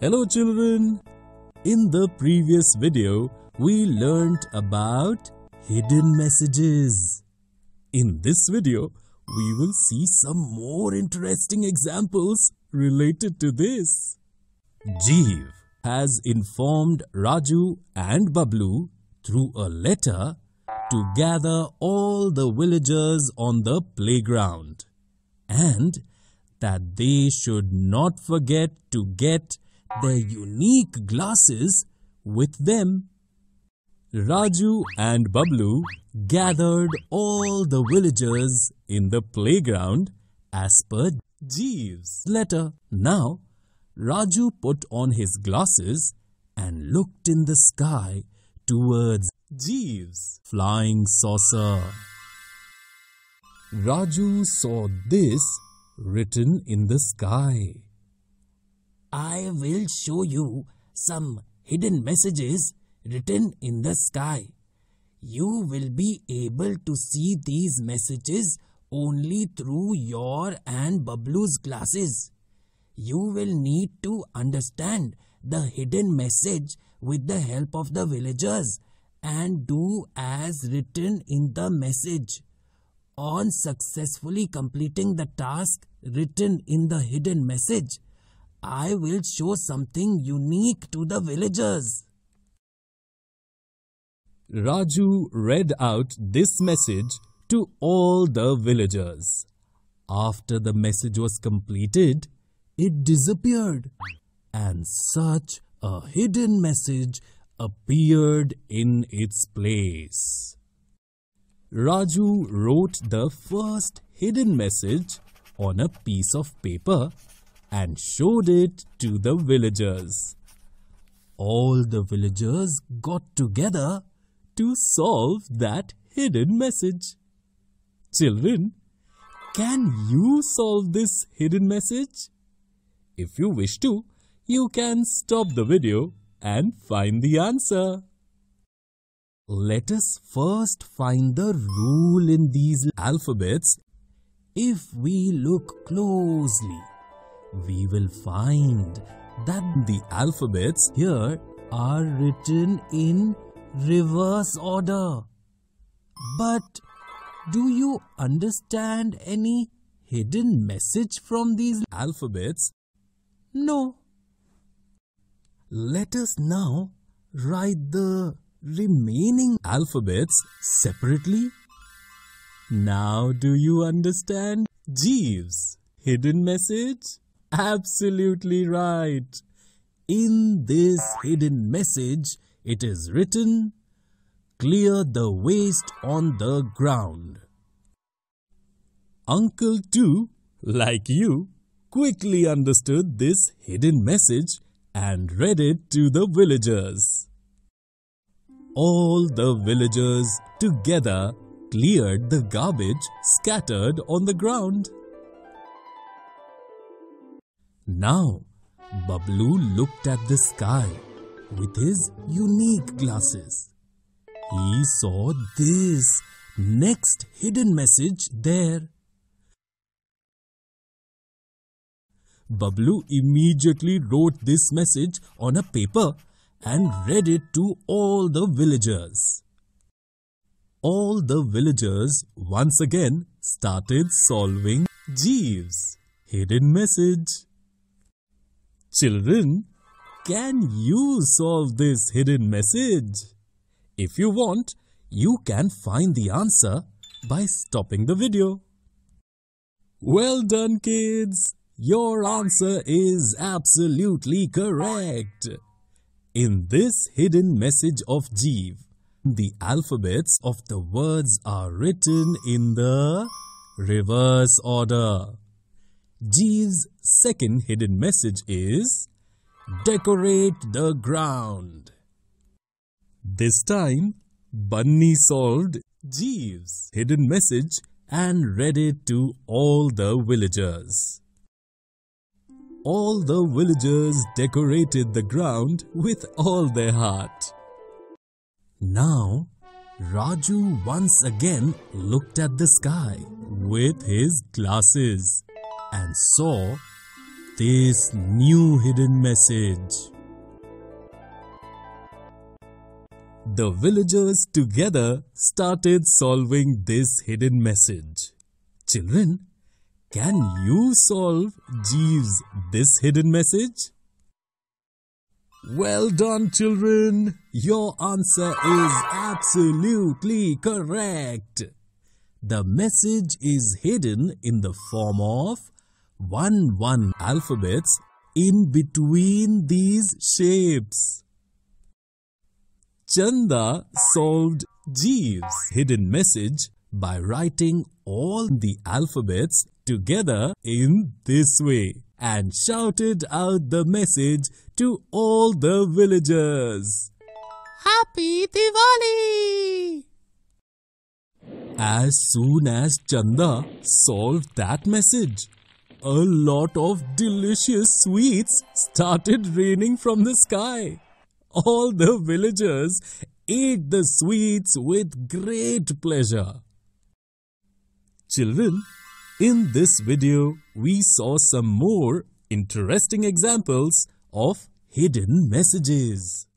Hello children! In the previous video, we learnt about hidden messages. In this video, we will see some more interesting examples related to this. Jeev has informed Raju and Bablu through a letter to gather all the villagers on the playground and that they should not forget to get their unique glasses with them. Raju and Bablu gathered all the villagers in the playground as per Jeev's letter. Now, Raju put on his glasses and looked in the sky towards Jeev's flying saucer. Raju saw this written in the sky. I will show you some hidden messages written in the sky. You will be able to see these messages only through your and Bablu's glasses. You will need to understand the hidden message with the help of the villagers and do as written in the message. On successfully completing the task written in the hidden message, I will show something unique to the villagers. Raju read out this message to all the villagers. After the message was completed, it disappeared, and such a hidden message appeared in its place. Raju wrote the first hidden message on a piece of paper and showed it to the villagers. All the villagers got together to solve that hidden message. Children, can you solve this hidden message? If you wish to, you can stop the video and find the answer. Let us first find the rule in these alphabets. If we look closely, we will find that the alphabets here are written in reverse order. But do you understand any hidden message from these alphabets? No. Let us now write the remaining alphabets separately. Now do you understand Jeev's hidden message? Absolutely right. In this hidden message, it is written, "Clear the waste on the ground." Uncle too, like you, quickly understood this hidden message and read it to the villagers. All the villagers together cleared the garbage scattered on the ground. Now, Bablu looked at the sky with his unique glasses. He saw this next hidden message there. Bablu immediately wrote this message on a paper and read it to all the villagers. All the villagers once again started solving Jeev's hidden message. Children, can you solve this hidden message? If you want, you can find the answer by stopping the video. Well done, kids! Your answer is absolutely correct. In this hidden message of Jeev, the alphabets of the words are written in the reverse order. Jeev's second hidden message is, "Decorate the ground." This time, Bunny solved Jeev's hidden message and read it to all the villagers. All the villagers decorated the ground with all their heart. Now, Raju once again looked at the sky with his glasses and saw this new hidden message. The villagers together started solving this hidden message. Children, can you solve Jeeves this hidden message? Well done, children. Your answer is absolutely correct. The message is hidden in the form of 1 alphabets in between these shapes. Chanda solved Jeeves' hidden message by writing all the alphabets together in this way and shouted out the message to all the villagers. Happy Diwali! As soon as Chanda solved that message, a lot of delicious sweets started raining from the sky. All the villagers ate the sweets with great pleasure. Children, in this video, we saw some more interesting examples of hidden messages.